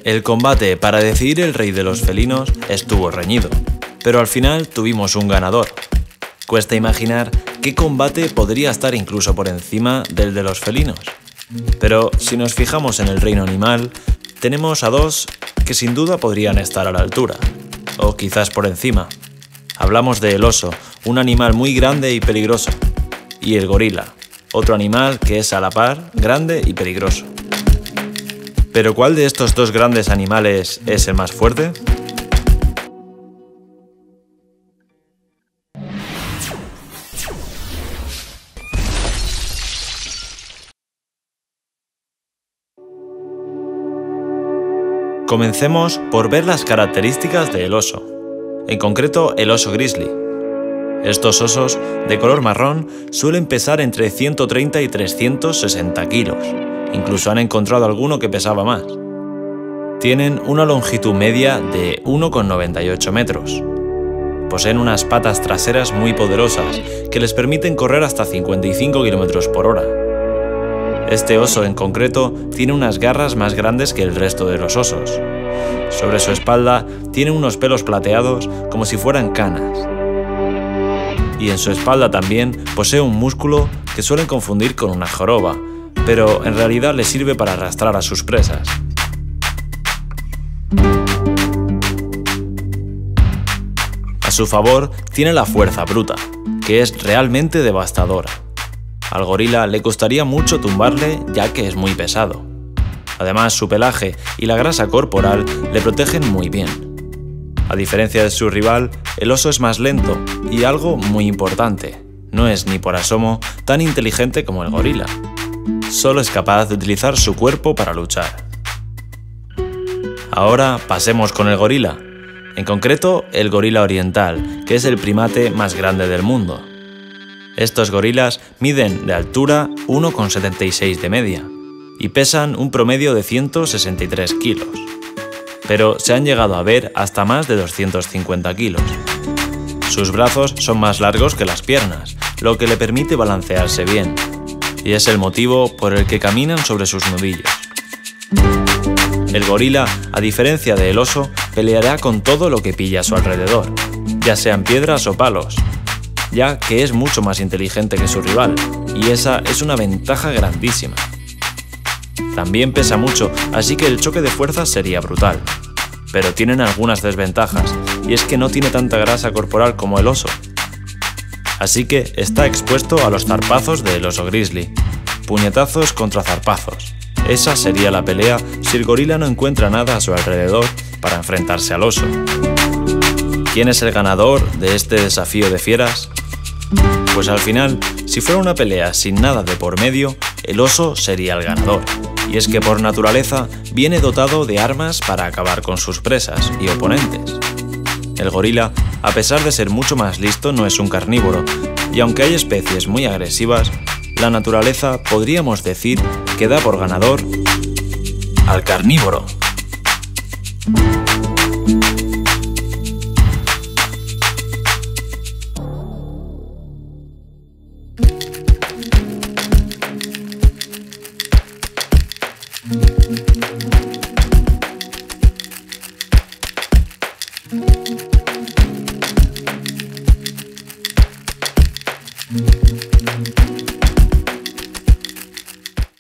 El combate para decidir el rey de los felinos estuvo reñido, pero al final tuvimos un ganador. Cuesta imaginar qué combate podría estar incluso por encima del de los felinos. Pero si nos fijamos en el reino animal, tenemos a dos que sin duda podrían estar a la altura, o quizás por encima. Hablamos del oso, un animal muy grande y peligroso, y el gorila, otro animal que es a la par grande y peligroso. ¿Pero cuál de estos dos grandes animales es el más fuerte? Comencemos por ver las características del oso, en concreto el oso grizzly. Estos osos, de color marrón, suelen pesar entre 130 y 360 kilos. Incluso han encontrado alguno que pesaba más. Tienen una longitud media de 1,98 metros. Poseen unas patas traseras muy poderosas que les permiten correr hasta 55 km por hora. Este oso en concreto tiene unas garras más grandes que el resto de los osos. Sobre su espalda tiene unos pelos plateados como si fueran canas. Y en su espalda también posee un músculo que suelen confundir con una joroba, pero en realidad le sirve para arrastrar a sus presas. A su favor tiene la fuerza bruta, que es realmente devastadora. Al gorila le costaría mucho tumbarle ya que es muy pesado. Además, su pelaje y la grasa corporal le protegen muy bien. A diferencia de su rival, el oso es más lento y algo muy importante, no es ni por asomo tan inteligente como el gorila. Solo es capaz de utilizar su cuerpo para luchar. Ahora pasemos con el gorila, en concreto el gorila oriental, que es el primate más grande del mundo. Estos gorilas miden de altura 1,76 de media y pesan un promedio de 163 kilos, pero se han llegado a ver hasta más de 250 kilos. Sus brazos son más largos que las piernas, lo que le permite balancearse bien, y es el motivo por el que caminan sobre sus nudillos. El gorila, a diferencia del oso, peleará con todo lo que pilla a su alrededor, ya sean piedras o palos, ya que es mucho más inteligente que su rival, y esa es una ventaja grandísima. También pesa mucho, así que el choque de fuerzas sería brutal. Pero tienen algunas desventajas, y es que no tiene tanta grasa corporal como el oso. Así que está expuesto a los zarpazos del oso grizzly. Puñetazos contra zarpazos. Esa sería la pelea si el gorila no encuentra nada a su alrededor para enfrentarse al oso. ¿Quién es el ganador de este desafío de fieras? Pues al final, si fuera una pelea sin nada de por medio, el oso sería el ganador. Y es que por naturaleza viene dotado de armas para acabar con sus presas y oponentes. El gorila, a pesar de ser mucho más listo, no es un carnívoro, y aunque hay especies muy agresivas, la naturaleza podríamos decir que da por ganador al carnívoro.